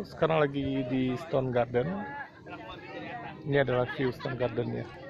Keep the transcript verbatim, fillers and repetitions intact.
sekarang lagi di Stone Garden. Ini adalah view Stone Gardennya.